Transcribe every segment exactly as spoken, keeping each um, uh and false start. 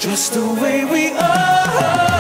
Just the way we are.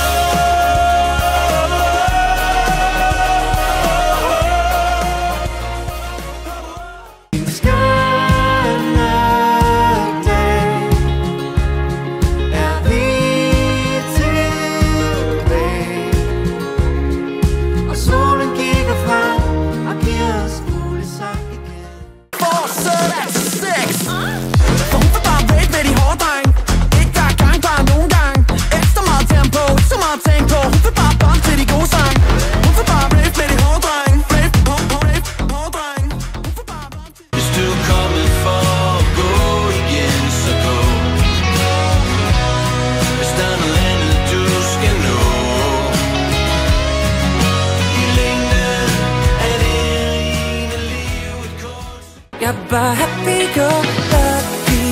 Bare happy go lucky.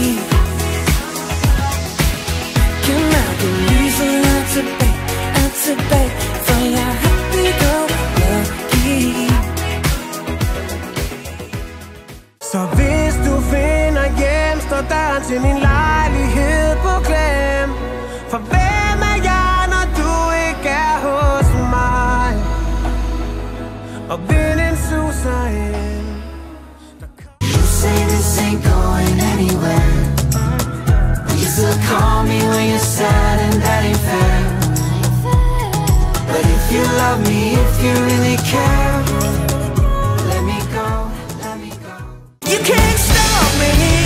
Kan mærke lyset er tilbage, er tilbage. For jeg er happy go lucky. Så hvis du finder hjem, står døren til min lejlighed på klem. For hvem er jeg, når du ikke er hos mig? Og vinden suser ind. Say this ain't going anywhere. You still call me when you're sad and that ain't fair. But if you love me, if you really care, let me go, let me go. You can't stop me.